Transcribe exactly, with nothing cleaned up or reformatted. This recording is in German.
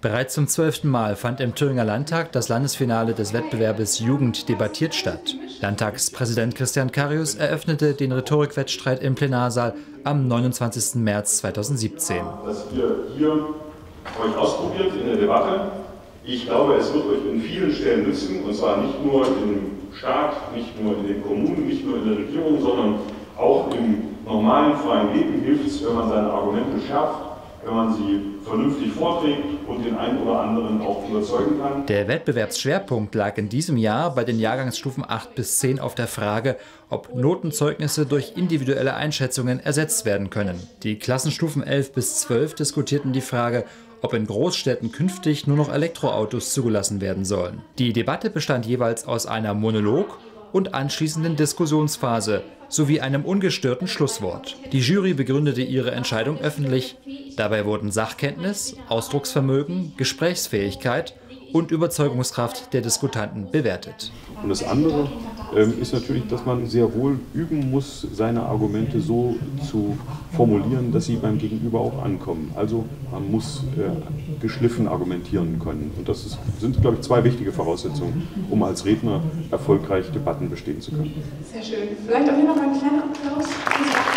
Bereits zum zwölften Mal fand im Thüringer Landtag das Landesfinale des Wettbewerbes Jugend debattiert statt. Landtagspräsident Christian Carius eröffnete den Rhetorikwettstreit im Plenarsaal am neunundzwanzigsten März zweitausendsiebzehn. Dass ihr hier euch ausprobiert in der Debatte. Ich glaube, es wird euch in vielen Stellen nützen, und zwar nicht nur im Staat, nicht nur in den Kommunen, nicht nur in der Regierung, sondern auch im normalen freien Leben hilft es, wenn man seine Argumente schärft, wenn man sie vernünftig vorträgt und den einen oder anderen auch überzeugen kann. Der Wettbewerbsschwerpunkt lag in diesem Jahr bei den Jahrgangsstufen acht bis zehn auf der Frage, ob Notenzeugnisse durch individuelle Einschätzungen ersetzt werden können. Die Klassenstufen elf bis zwölf diskutierten die Frage, ob in Großstädten künftig nur noch Elektroautos zugelassen werden sollen. Die Debatte bestand jeweils aus einer Monolog- und anschließenden Diskussionsphase sowie einem ungestörten Schlusswort. Die Jury begründete ihre Entscheidung öffentlich. Dabei wurden Sachkenntnis, Ausdrucksvermögen, Gesprächsfähigkeit und Überzeugungskraft der Diskutanten bewertet. Und das andere ähm, ist natürlich, dass man sehr wohl üben muss, seine Argumente so zu formulieren, dass sie beim Gegenüber auch ankommen. Also man muss äh, geschliffen argumentieren können. Und das ist, sind, glaube ich, zwei wichtige Voraussetzungen, um als Redner erfolgreich Debatten bestehen zu können. Sehr schön. Vielleicht auch hier noch ein kleiner Applaus.